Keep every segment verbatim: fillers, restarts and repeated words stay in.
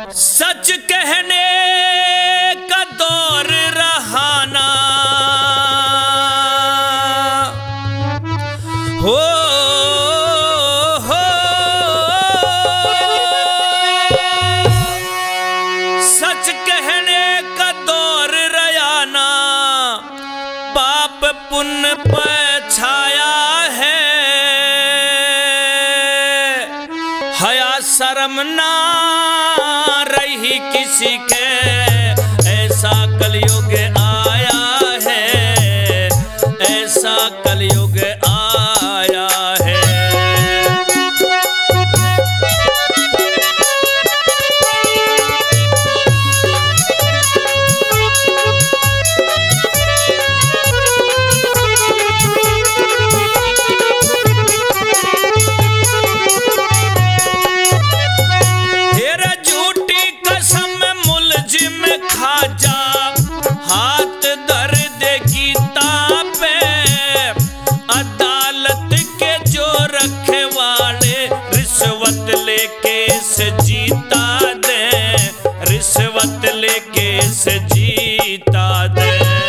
सच कहने का दौर रहाना हो, हो सच कहने का दौर रयाना पाप पुण्य पर छाया है। हया शर्म ना रही किसी के, ऐसा कलयुग आया है, ऐसा कलयुग आया है। खाजा हाथ दर दे गीता पे, अदालत के जो रखे वाले रिश्वत लेके से जीता दे, रिश्वत लेके से जीता दे।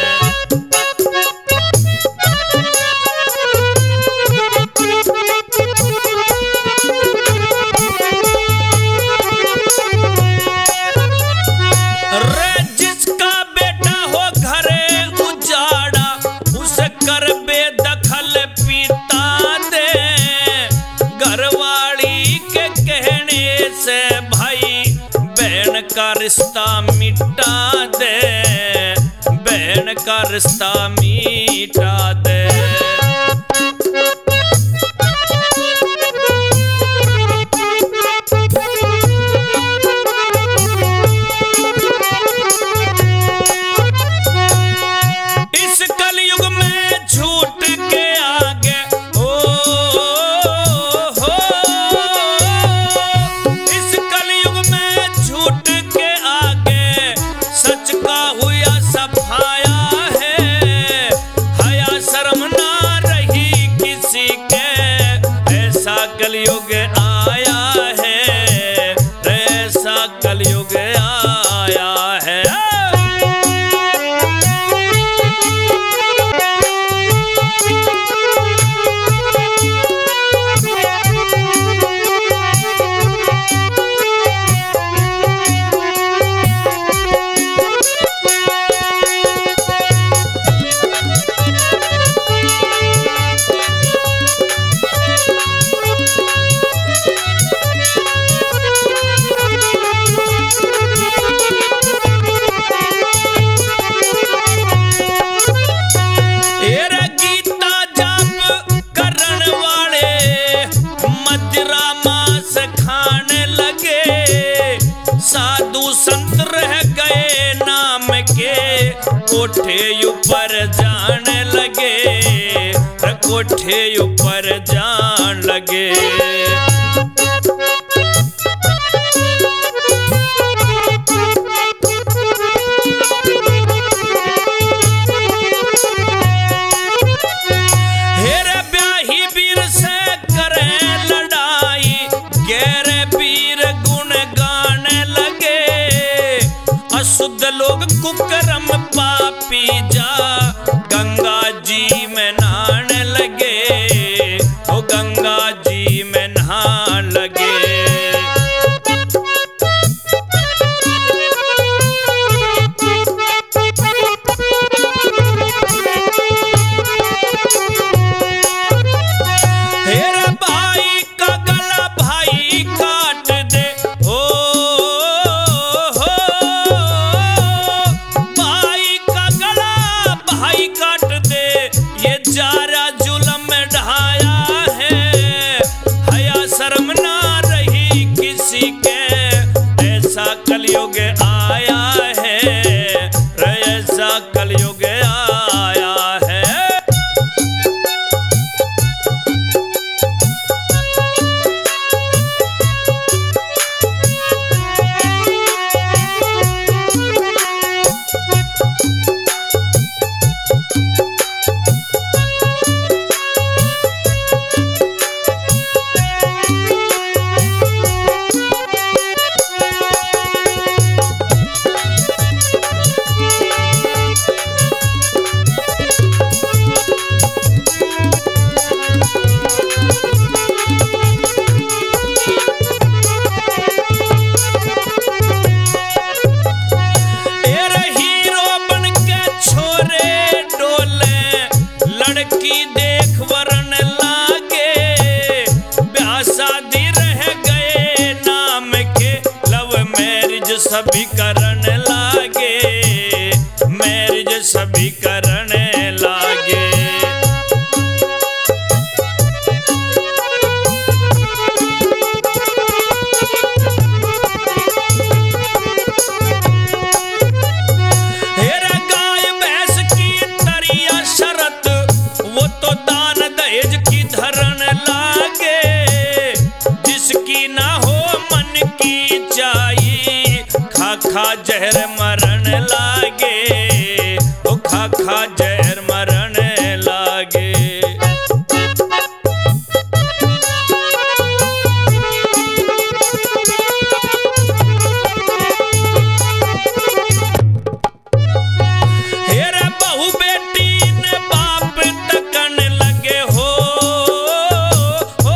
का रिश्ता मिटा दे, बहन का रिश्ता मिटा दे। इस कलयुग में झूठ के आगे ओ हो, इस कलयुग में झूठ सफाया है। हया शर्म ना रही किसी के, ऐसा कलयुग आया है, ऐसा कलयुग आया है। साधु संत रह गए नाम के, कोठे ऊपर जाने लगे, कोठे ऊपर जान लगे। हेरे ब्याही वीर से करे लड़ाई, गहरे वीर गुण गाने लगे। अशुद्ध लोग कुकर्म पापी जा गंगा जी में नहाने लगे, ओ गंगा जी में नहाने लगे। सभी करण लागे, मैरिज सभी करण लागे। हेरा गाय भैंस की तरिया शरत, वो तो दान दहेज की धरण लागे। जिसकी ना हो मन की चाही, खा खा जहर मरण लागे, ओ खा खा जहर मरण लागे। हेरा बहू बेटी ने बाप तकन लगे हो, हो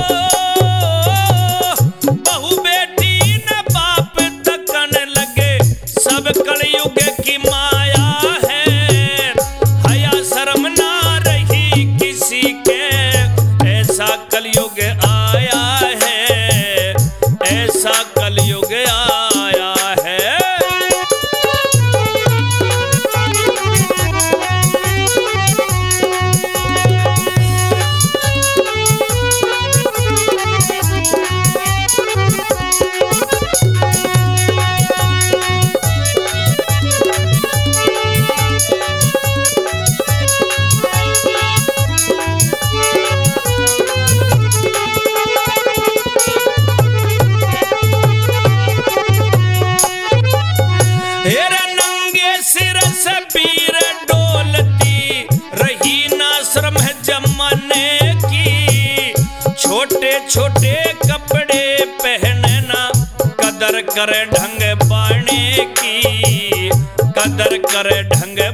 बहू बेटी ने बाप तकन लगे। सब कलयुग की माया है, हया शर्म ना रही किसी के। ऐसा कलयुग आया है, ऐसा कलयुग आया है। हेरा नंगे सिर से पीर डोलती रही ना श्रम जमाने की। छोटे छोटे कपड़े पहनना कदर करे ढंग बाणे की, कदर करे ढंग